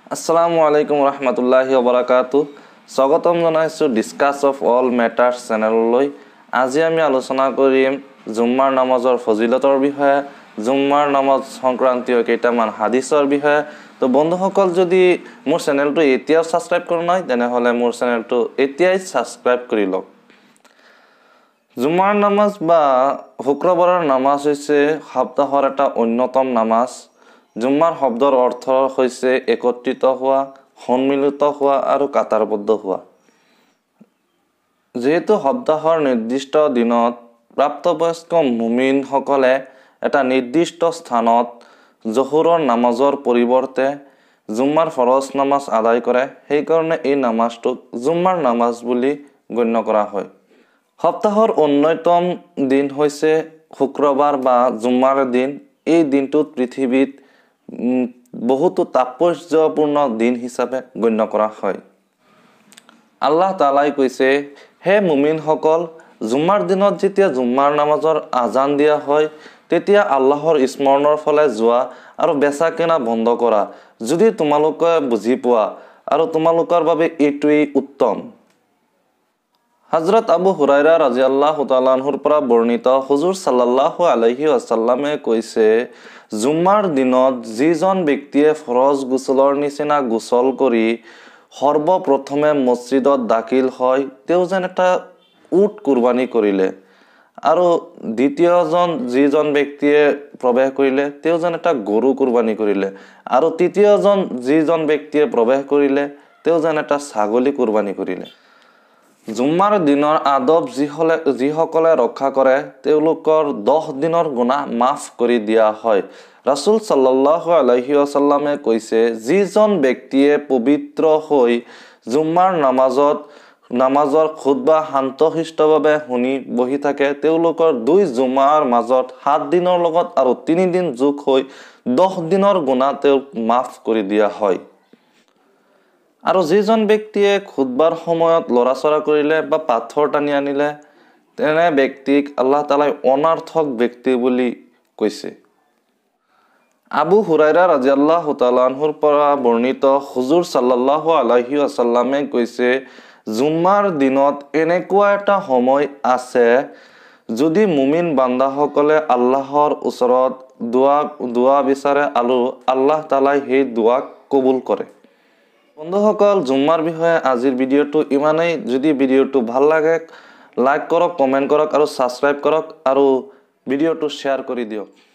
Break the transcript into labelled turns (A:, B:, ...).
A: Assalamu alaikum warahmatullahi wabarakatuh. স্বাগতম জনাইছো discuss of all matters চেনেললৈ। আজি আমি আলোচনা কৰিম জুম্মাৰ নামাজৰ ফজিলতৰ বিষয়ে, জুম্মাৰ নামাজ সংক্ৰান্তীয় কেইটামান হাদিছৰ বিষয়ে। তো বন্ধুসকল, যদি মোৰ চেনেলটো এতিয়াও সাবস্ক্ৰাইব কৰা নাই তেনেহলে মোৰ চেনেলটো এতিয়াই সাবস্ক্ৰাইব কৰি লওক। জুম্মাৰ নামাজ বা শুক্ৰবাৰৰ নামাজ হৈছে সপ্তাহৰ এটা অন্যতম নামাজ। জুম্মাৰ শব্দৰ অৰ্থ হৈছে একত্ৰিত হোৱা, সন্মিলিত হোৱা আৰু কাটাৰবদ্ধ হোৱা। যেহেতু সপ্তাহৰ নিৰ্দিষ্ট দিনত প্ৰাপ্তবয়স্ক মুমিনসকলে এটা নিৰ্দিষ্ট স্থানত জোহৰৰ নামাজৰ পৰিৱৰ্তে জুম্মাৰ ফৰজ নামাজ আদায় কৰে, সেইকাৰণে এই নামাজটোক জুম্মাৰ নামাজ বুলি গণ্য কৰা হয়। সপ্তাহৰ অন্যতম দিন হৈছে শুক্ৰবাৰ বা জুম্মাৰ দিন। এই দিনটোত পৃথিৱীত বহুতো তাৎপৰ্যপূৰ্ণ দিন হিচাপে গণ্য কৰা হয়। আল্লাহ তাআলাই কৈছে, হে মুমিনসকল, জুম্মাৰ দিনত যেতিয়া জুম্মাৰ নামাজৰ আজান দিয়া হয় তেতিয়া আল্লাহৰ স্মৰণৰ ফালে যোৱা আৰু বেচা কিনা বন্ধ কৰা, যদি তোমালোকে বুজি পোৱা, আৰু তোমালোকৰ বাবে এইটোৱেই উত্তম। হযৰত আবু হুৰাইৰা ৰাদিয়াল্লাহু তাআলা আনহুৰ পৰা বৰ্ণিত, হুজুৰ সাল্লাল্লাহু আলাইহি ওয়াসাল্লামে কৈছে, জুম্মাৰ দিনত যিজন ব্যক্তিয়ে ফৰজ গোসলৰ নিচিনা গোসল কৰি সৰ্বপ্ৰথমে মছজিদত দাখিল হয় তেওঁ যেন এটা উট কুৰবানী কৰিলে, আৰু দ্বিতীয়জন যিজন ব্যক্তিয়ে প্ৰৱেশ কৰিলে তেওঁ যেন এটা গৰু কুৰবানী কৰিলে, আৰু তৃতীয়জন যিজন ব্যক্তিয়ে প্ৰৱেশ কৰিলে তেওঁ যেন এটা ছাগলী কুৰবানী কৰিলে। জুম্মাৰ দিনৰ আদব যিসকলে ৰক্ষা কৰে তেওঁলোকৰ 10 দিনৰ গুনাহ মাফ কৰি দিয়া হয়। ৰাসূল সাল্লাল্লাহু আলাইহি ওয়াসাল্লামে কৈছে, যিজন ব্যক্তিয়ে পবিত্ৰ হৈ জুম্মাৰ নামাজৰ খুতবা শান্তশিষ্টভাৱে শুনি বহি থাকে তেওঁলোকৰ 2 জুম্মাৰ মাজত 7 দিনৰ লগত আৰু 3 দিন যোগ হৈ 10 দিনৰ গুনাহ তেওঁক মাফ কৰি দিয়া হয়। আৰু যিজন ব্যক্তিয়ে খুতবাৰ সময়ত লৰাচৰা কৰিলে বা পাথৰ টানি আনিলে তেনে ব্যক্তিক আল্লাহ তাআলাই অনাৰ্থক ব্যক্তি বুলি কৈছে। আবু হুৰাইৰা ৰাদিয়াল্লাহু তাআলা আনহুৰ পৰা বৰ্ণিত, হুজুৰ সাল্লাল্লাহু আলাইহি ওয়াসাল্লামে কৈছে, জুম্মাৰ দিনত এনেকুৱা এটা সময় আছে যদি মুমিন বান্দাসকলে আল্লাহৰ ওচৰত দোৱা বিচাৰে আৰু আল্লাহ তাআলাই সেই দোৱাক কবুল কৰে। বন্ধুসকল, জুম্মাৰ বিষয়ে আজিৰ ভিডিঅ'টো ইমানেই। যদি ভিডিঅ'টো ভাল লাগে লাইক কৰক, কমেণ্ট কৰক আৰু ছাবস্ক্ৰাইব কৰক আৰু ভিডিঅ'টো শ্বেয়াৰ কৰি দিয়ক।